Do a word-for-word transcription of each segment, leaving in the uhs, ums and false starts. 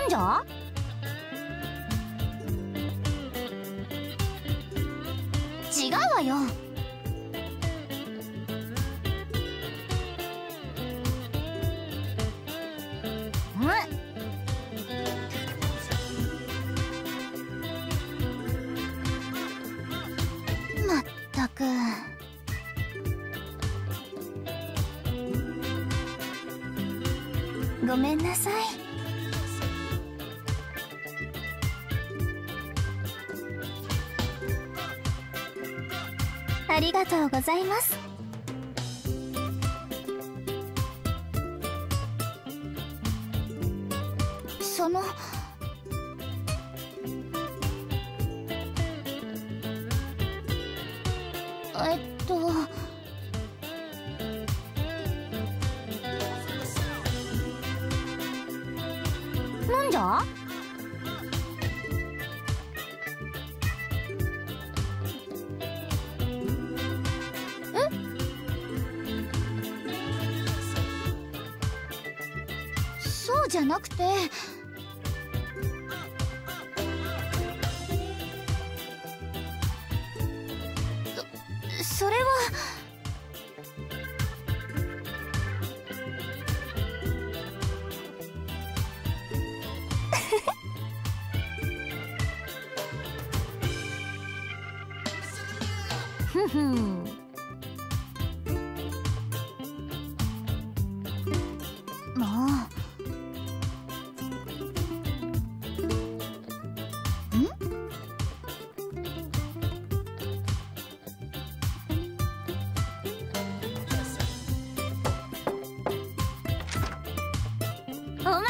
じゃ？違うわよ。まったく。ごめんなさい。ありがとうございます。そのえっとなんじゃ？そうじゃなくて、そそれはふんふん。もう。お前！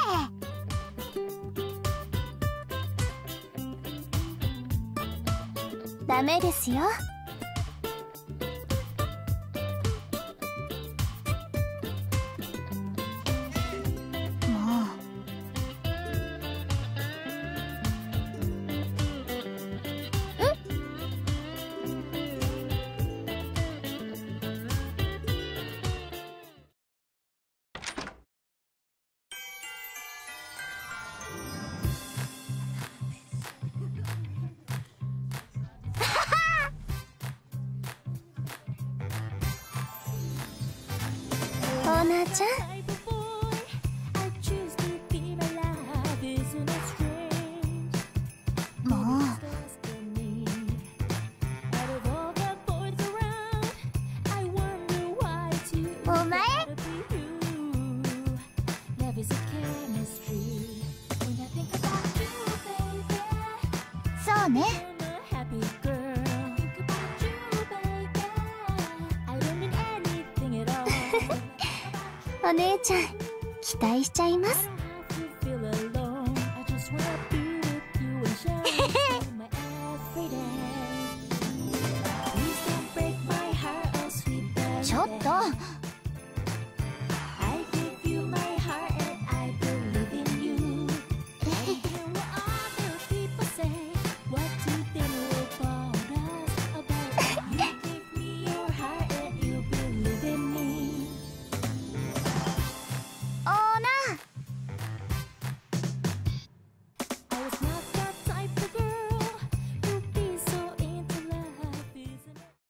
ダメですよ。オーナーちゃん。もう。お前？そうね。お姉ちゃん、期待しちゃいます。